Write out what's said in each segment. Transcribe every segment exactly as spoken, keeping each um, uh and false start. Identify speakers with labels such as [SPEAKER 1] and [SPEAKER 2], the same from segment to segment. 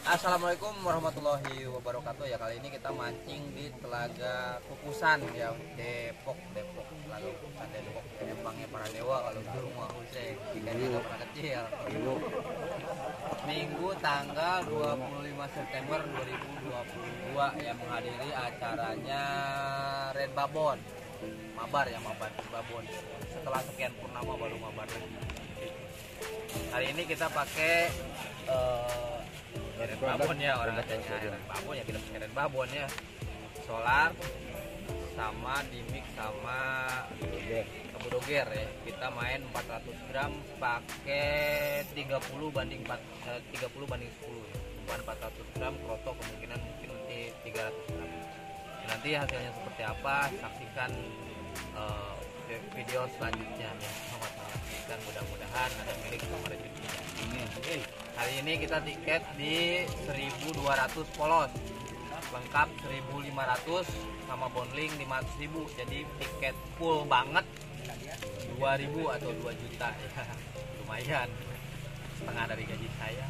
[SPEAKER 1] Assalamualaikum warahmatullahi wabarakatuh. Ya, kali ini kita mancing di Telaga Kukusan ya, Depok, Depok, Telaga Kukusan Depok. Empangnya para dewa kalau di rumah Hussein. Ikannya nggak pernah kecil. Minggu tanggal dua puluh lima September dua ribu dua puluh dua yang menghadiri acaranya Red Babon. Mabar ya, Mabar Babon. Setelah sekian purnama baru mabar lagi. Hari ini kita pakai uh, Red Babon ya, orang katanya Red Babon ya, kita pakai Red Babon ya. Solar sama dimix sama Kebu Doger ya. Kita main empat ratus gram pakai tiga puluh banding empat, eh, tiga puluh banding sepuluh ya. Umpan empat ratus gram, kroto kemungkinan mungkin nanti tiga ratus gram. Ya, nanti hasilnya seperti apa saksikan uh, video selanjutnya ya. Selamat menyaksikan, mudah-mudahan ada milik sama rezekinya. Ini hari ini kita tiket di seribu dua ratus polos, lengkap seribu lima ratus sama bondling lima ratus ribu, jadi tiket full banget dua ribu atau dua juta ya. Lumayan, setengah dari gaji saya.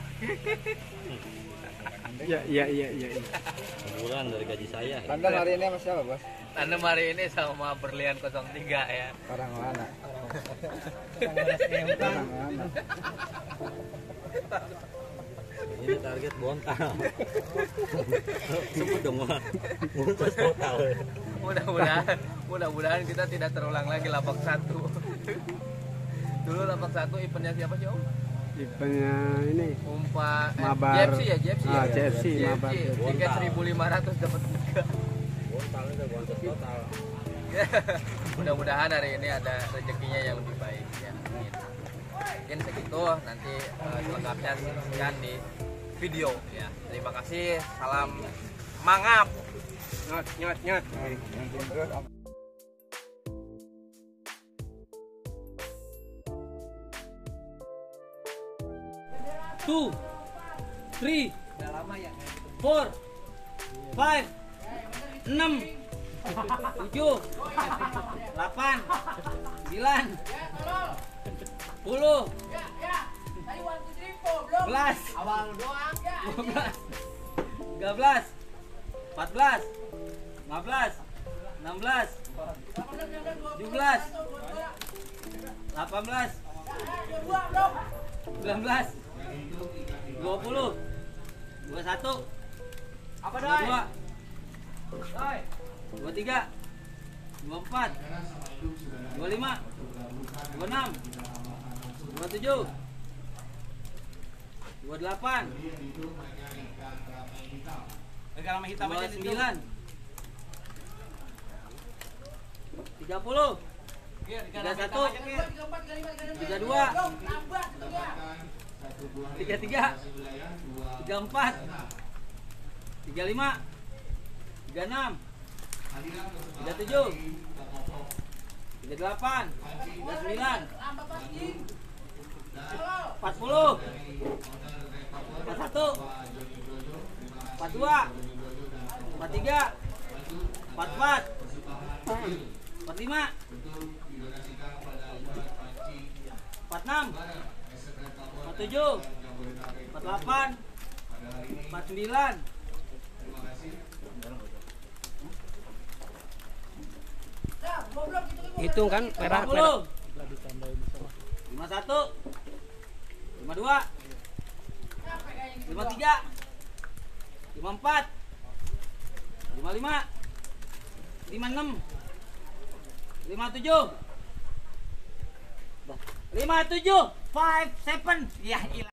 [SPEAKER 2] Ya, ya, ya, ya, ya.
[SPEAKER 3] Sebulan dari gaji saya.
[SPEAKER 2] Tandem hari ini sama siapa, Bos?
[SPEAKER 1] Tandem hari ini sama Berlian nol tiga ya.
[SPEAKER 2] Orang mana? Orang mana?
[SPEAKER 3] Ini target bontal. Sebut dong, bungkus bontal.
[SPEAKER 1] Mudah-mudahan, mudah-mudahan kita tidak terulang lagi lapak satu. Dulu lapak satu eventnya siapa sih, Om?
[SPEAKER 2] Eventnya ini
[SPEAKER 1] Umpa eh,
[SPEAKER 2] Mabar.
[SPEAKER 1] J F C ya, J F C
[SPEAKER 2] Ah,
[SPEAKER 1] ya.
[SPEAKER 2] J F C, Mabar.
[SPEAKER 1] Tiket seribu lima ratus dapat tiga.
[SPEAKER 3] Bontal itu bonus total.
[SPEAKER 1] Mudah-mudahan hari ini ada rezekinya yang lebih baik ya. Gitu. Mungkin segitu, nanti uh, selengkapnya saksikan di video ya. Terima kasih, salam mangap.
[SPEAKER 2] nyot nyot nyot.
[SPEAKER 4] Two, three, four, five, enam, tujuh, delapan, sembilan, sepuluh, sebelas, dua belas, tiga belas, empat belas, lima belas, enam belas, tujuh belas, delapan belas, sembilan belas, dua puluh, dua puluh satu, dua puluh dua, dua puluh tiga, dua puluh empat, dua puluh lima, dua puluh enam, dua puluh tujuh, dua puluh delapan, dua puluh sembilan, tiga puluh, tiga puluh satu, tiga puluh dua, tiga puluh tiga, tiga puluh empat, tiga puluh lima, tiga puluh enam, tiga puluh tujuh, tiga puluh delapan, tiga puluh sembilan, empat puluh, empat puluh satu, empat puluh dua, empat puluh tiga, empat puluh empat, empat puluh lima, empat puluh enam, empat puluh tujuh, empat puluh delapan, empat puluh sembilan,
[SPEAKER 2] Hitung kan merah
[SPEAKER 4] lima puluh, lima puluh satu, lima puluh dua, lima puluh tiga, lima puluh empat, lima puluh lima, lima puluh enam, lima puluh tujuh, lima puluh tujuh, five, seven, ya ilah.